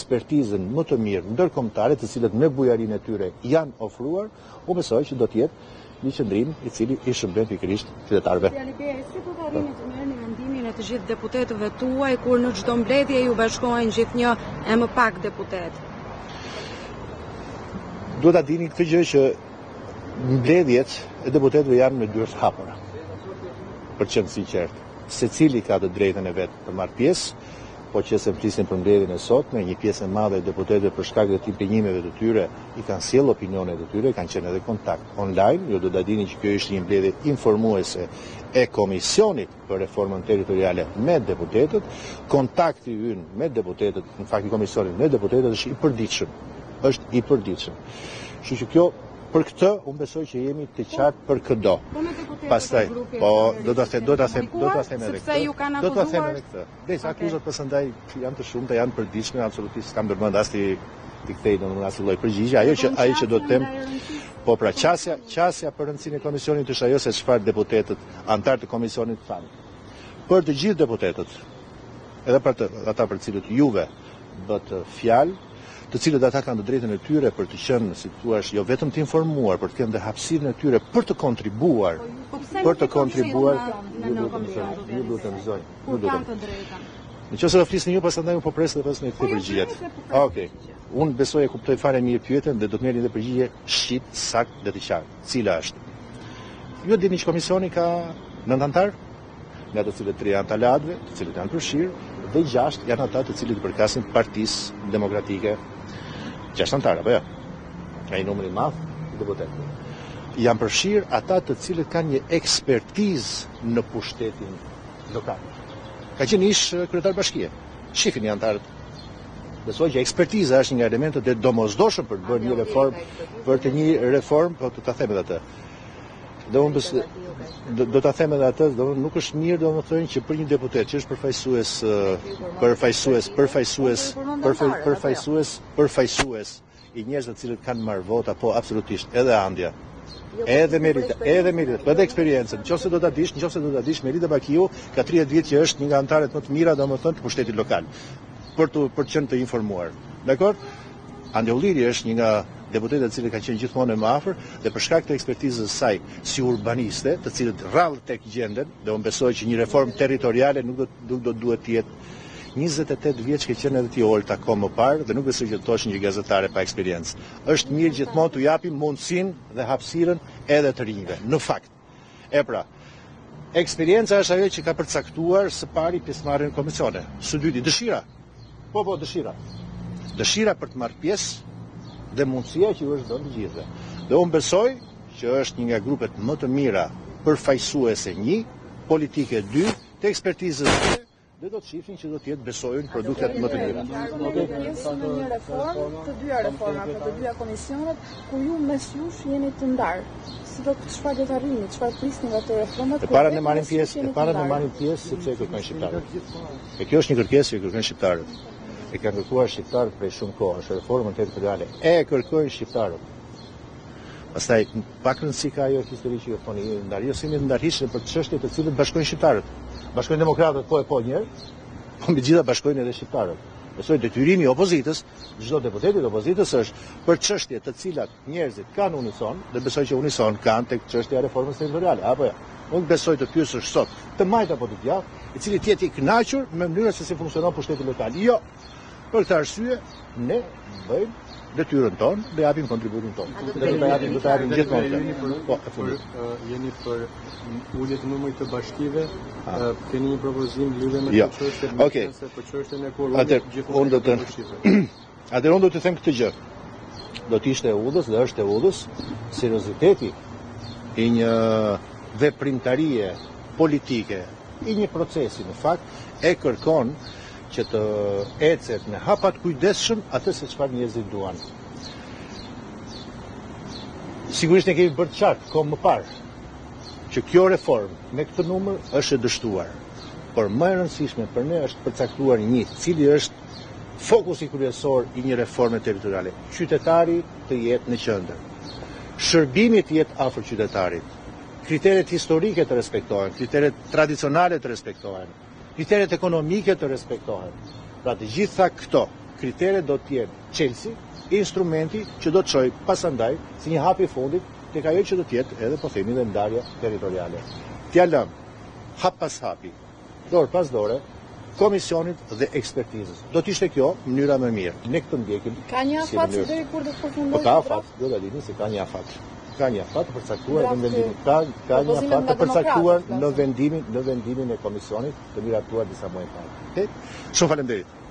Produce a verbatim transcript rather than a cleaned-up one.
ekspertizën më të mirë ndërkombëtare, të cilët me bujarinë e tyre janë ofruar, u besoj që do të jetë një qëndrim i cili i shërben pikërisht qytetarëve. Si do të arrini të merrni mendimin e të gjithë deputetëve tuaj kur në çdo mbledhje ju bashkohen gjithnjë e më pak deputet? Duhet ta dini këtë gjë që mbledhjet e deputetëve janë me dyert hapura. Për të qenë sinqert, secili ka të drejtën e vet të marrë pjesë, po që se flisin për mbledhjen e sotme, një pjesë e madhe e deputetëve për shkak të impenjimeve të tyre i kanë sjellë opinionet e tyre, kanë qenë edhe kontakt online. Ju do ta dini që kjo është një mbledhje informuese e Komisionit për Reformën Territoriale me deputetët. Kontakti ynë me deputetët, në fakt i Komisionit me deputetët është i përditshëm. Është i përditshëm. Kështu që kjo për këtë unë besoj që jemi të qartë për këdo. Pastaj, po do ta them, do ta them, do ta them edhe këtë. Do ta them edhe këtë. Dhe akuzat pasandaj janë të shumta, janë përditshme, absolutisht s'kam ndërmend as ti ti kthej domosdoshmë as lloj përgjigje. Ajo që ajo që do të them, po pra qasja, qasja për rëndësinë e komisionit është ajo se çfarë deputetët, antar të komisionit thanë. Për të gjithë deputetët, edhe për të, ata për të cilët juve bët fjalë, të cilët ata kanë të drejtën e tyre për të qenë, si thua, jo vetëm të informuar, por të kenë dhe hapësirën e tyre për të kontribuar, për të kontribuar, ju lutem zonjë, ju lutem. Nëse do flisni ju, pastaj unë po pres dhe pas në këtë përgjigjet. Okej. Unë besoj e kuptoj fare mirë pyetjen dhe do të merrni edhe përgjigje shit, sakt dhe të qartë. Cila është? Ju dini që komisioni ka nëntë antar, nga të cilët tre janë të alatëve, të cilët janë përfshirë, dhe gjashtë janë ata të cilët përkasin Partisë Demokratike. Gjashtë antarë, apo jo? Ka një numër i madh të deputetëve. Janë përfshirë ata të cilët kanë një ekspertizë në pushtetin lokal. Ka qenë ish kryetar bashkie. Shifin një antarët. Besoj që ekspertiza është një nga elementët e domosdoshëm për të bërë një reformë, për të një reformë, po të ta them edhe atë. Dhe unë bes, do, do ta them edhe atë, do nuk është mirë domethënë që për një deputet që është përfaqësues përfaqësues përfaqësues përfaqësues përfaqësues i njerëzve të cilët kanë marrë vota, po absolutisht, edhe andja. Edhe Merita, edhe Merita, për edhe eksperiencën. Nëse do ta dish, nëse do ta dish, Merita Bakiu ka tridhjetë vjet që është një nga antarët më të mira domethënë të pushtetit lokal. Për të për të qenë të informuar. Dakor? Ande Ulliri është një nga deputetët të cilët kanë qenë gjithmonë më afër dhe për shkak të ekspertizës së saj si urbaniste, të cilët rrallë tek gjenden, dhe unë besoj që një reformë territoriale nuk do nuk do duhet të jetë njëzet e tetë vjeç që qenë edhe ti Olta kohë më parë dhe nuk besoj që të është një gazetare pa eksperiencë. Është mirë gjithmonë t'u japim mundësinë dhe hapësirën edhe të rinjve. Në fakt. E pra, eksperienca është ajo që ka përcaktuar së pari pjesëmarrjen në komisione. Së dyti, dëshira. Po, po, dëshira. Dëshira për të marrë pjesë dhe mundësia që ju është dhënë të gjithëve. Dhe unë besoj që është një nga grupet më të mira përfaqësuese një, politike dy, të ekspertizës tre, dhe do të shifrin që do të jetë besojnë produktet më të mira. Okej. Pjesë në një reformë, të dyja reformat, të dyja komisionet, ku ju mes jush jeni të ndarë. Si do të çfarë do të arrini, çfarë prisni nga këto reformat? E para ne marrim pjesë, e para ne marrim pjesë sepse e kërkojnë shqiptarët. E kjo është një kërkesë që kërkojnë shqiptarët. E kanë kërkuar shqiptarët prej shumë kohë, është reformën territoriale. E kërkojnë shqiptarët. Pastaj pak rëndësi ka ajo histori që ju thoni, ndarje ose me ndarhishën për çështje të cilët bashkojnë shqiptarët. Bashkojnë demokratët po e po njerë, po mbi gjitha bashkojnë edhe shqiptarët. Besoj detyrimi i opozitës, çdo deputet i opozitës është për çështje të cilat njerëzit kanë unison, dhe besoj që unison kanë tek çështja e reformës territoriale, apo jo. Unë besoj të pyesësh sot, të majt apo të djathtë, i cili të jetë i kënaqur me mënyrën se si funksionon pushteti lokal. Jo. Për këtë arsye ne bëjmë detyrën tonë dhe japim kontributin tonë. Dhe do ta japim, do ta japim gjithmonë. Po, e fundit. Jeni për ulje të numrit të bashkive, keni një propozim lidhur me këtë çështje, Okej. për çështjen e kurrë gjithmonë do të Atëherë unë do të them këtë gjë. Do të ishte e udhës dhe është e udhës serioziteti i një veprimtarie politike, i një procesi në fakt e kërkon që të ecet me hapat kujdesshëm atë se çfarë njerëzit duan. Sigurisht ne kemi bërë qartë kohë më parë që kjo reformë me këtë numër është e dështuar. Por më e rëndësishme për ne është përcaktuar një, cili është fokusi kryesor i një reforme territoriale. Qytetari të jetë në qendër. Shërbimi të jetë afër qytetarit. Kriteret historike të respektohen, kriteret tradicionale të respektohen. Kriteret ekonomike të respektohen. Pra të gjitha këto kriteret do të jenë Chelsea, instrumenti që do të çojë pasandaj si një hap i fundit tek ajo që do të jetë edhe po themi dhe ndarja territoriale. T'ja lëm hap pas hapi, dorë pas dore, komisionit dhe ekspertizës. Do të ishte kjo mënyra më mirë. Ne këtë ndjekim. Ka një si afat mënyrë. deri kur do të Po përfundojë? ka ky afat, draft? do ta dini se ka një afat. Ka një afat të përcaktuar Draft në vendimin. Ka ka një propozimet afat të nga përcaktuar demokratët, në vendimin në vendimin e komisionit të miratuar disa muaj parë. Okej? Shumë faleminderit.